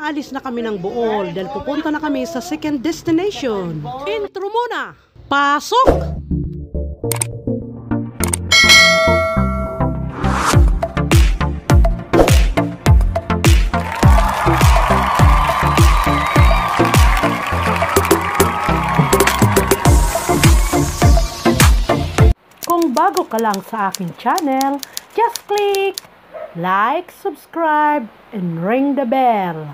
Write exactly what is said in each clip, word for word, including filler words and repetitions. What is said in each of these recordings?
aalis na kami ng Bohol dahil pupunta na kami sa second destination. Intro muna! Pasok! Kung bago ka lang sa aking channel, just click like, subscribe, and ring the bell.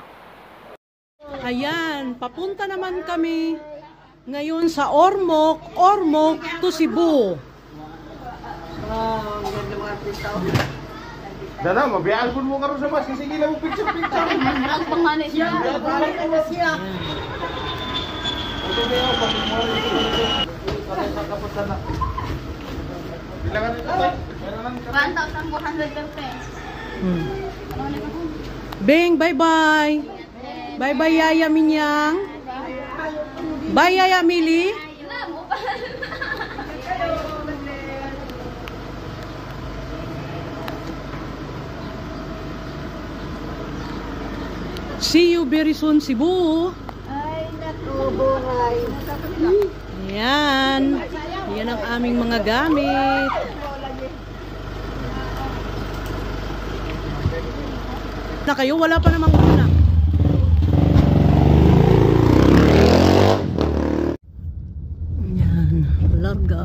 Ayan, papunta naman kami ngayon sa Ormoc, Ormoc to Cebu. Dana, mabiyaan po mo karon sa mas kasi gila mo picture-picture. Ang pangalan siya. Ang pangalan siya. Ito ba yung pagmumuli sa kapusta na. Bilangan ito ba? one thousand four hundred pesos. Hmm. Bing, bye-bye. Bye-bye, Yaya Minyang. Bye, Yaya Mili. See you very soon, Cebu. Ay, natubuhay. Yan. Yan ang aming mga gamit. Na kayo, wala pa namang una. Yan, larga.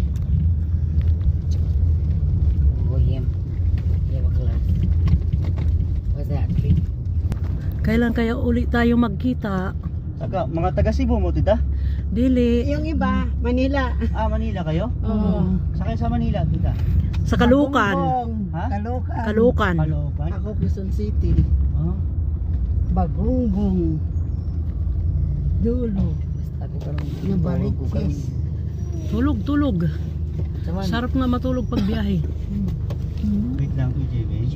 Oh, yeah. Yeah, class. What's that tree? Kailan kaya uli tayo magkita? Taga, mga taga Cebu mo, tita? Dili. Yung iba, Manila. Ah, Manila kayo? Oo. Sa kayo sa Manila, tita? Sa Kalukan. Ha? Kalukan. Kalukan. Caloocan? Ako, Quezon City. Oh. Bagunggong. Dulo. Ako karong Nabaritis. Tulog, tulog. Saman. Sarap nga matulog pag biyahe. Wait lang, E J, eh.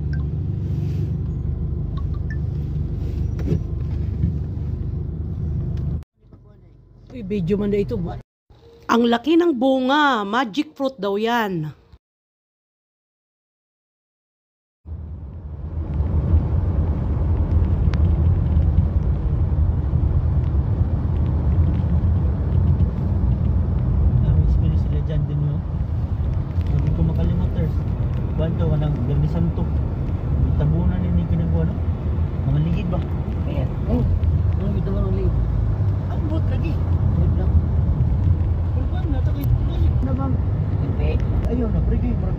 Uy, video man na ito. Ang laki ng bunga. Magic fruit daw yan. Experience sila dyan din yun. Hindi ko makalimot, ters. Buwan ka, wanang ganda santo. Tabunan ni ginagawa, no? Mga ligid ba? Kaya, oh, ano kita mo ulit? Ang bot lagi. Wait lang. Kulpan na, takit. Ano bang? Wait. Ayun na, pre, bro.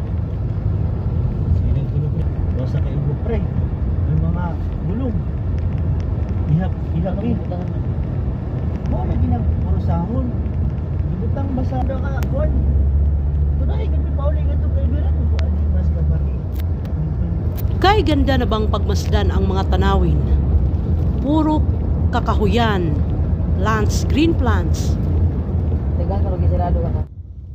Sige na, tulog, pre. Basta kayo, bro, pre. May mga bulong. Ihap, ihap, eh. Mo lagi na puro sahon. Gibutang basa na ka, kuwan. Tunay, gabi pa ulit ito kay Biran. Kuwan, mas kabali. Kay ganda na bang pagmasdan ang mga tanawin? Puro kakahuyan, plants, green plants. Teka, kalau gisirado ka na.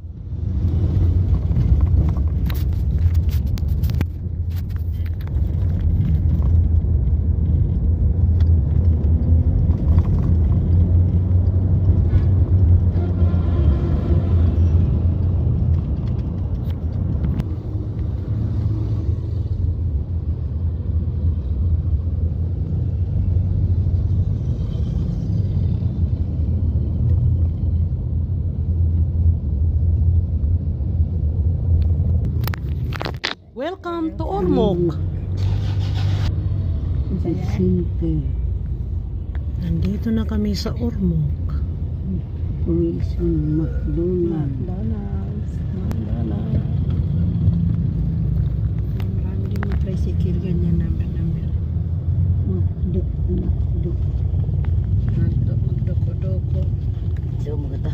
Welcome to Ormoc. Nandito na kami sa Ormoc. Quezon, McDonald's. McDonald's. McDonald's. Marami din mga tricycle ganyan number number. Makdo, makdo. Makdo, magdoko-doko. So, maganda.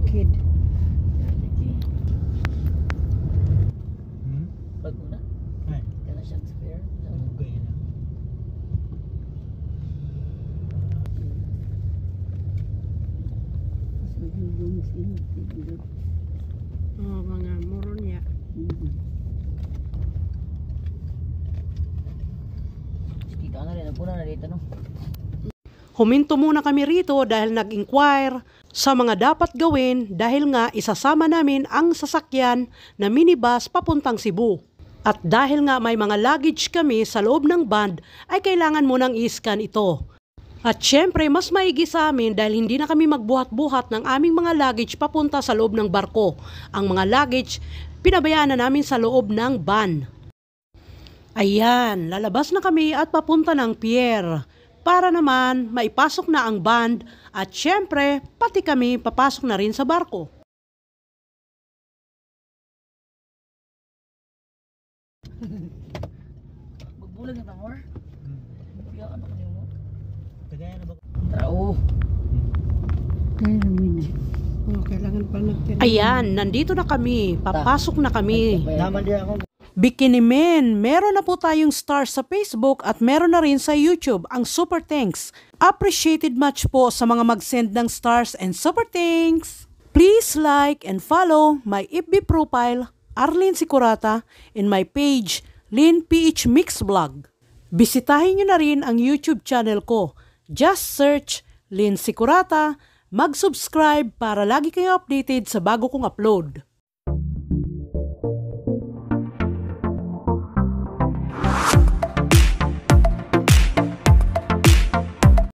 kid. Hmm? Pag una, Ay, kaya siyang spare. bugay na. Sabi sila tiglo. Oh, mga moron ya. Kita na rin, nagpuna na dito, no? Huminto muna kami rito dahil nag-inquire sa mga dapat gawin dahil nga isasama namin ang sasakyan na minibus papuntang Cebu. At dahil nga may mga luggage kami sa loob ng van ay kailangan munang i-scan ito. At syempre mas maigi sa amin dahil hindi na kami magbuhat-buhat ng aming mga luggage papunta sa loob ng barko. Ang mga luggage pinabayaan na namin sa loob ng van. Ayan, lalabas na kami at papunta ng pier. Para naman maipasok na ang band at syempre pati kami papasok na rin sa barko. Magbulag na tangor. Hmm. Kaya ano ka niyo mo? Tagayan na ba? Trao. Kaya namin na. Oh, kailangan pa nagtira. Ayan, nandito na kami. Papasok na kami. Naman di ako. Bikini Men, meron na po tayong stars sa Facebook at meron na rin sa YouTube ang super thanks. Appreciated much po sa mga mag-send ng stars and super thanks. Please like and follow my F B profile, Arlene Sicurata, and my page, Lynn P H Mix Vlog. Bisitahin nyo na rin ang YouTube channel ko. Just search Lynn Sicurata, mag-subscribe para lagi kayong updated sa bago kong upload.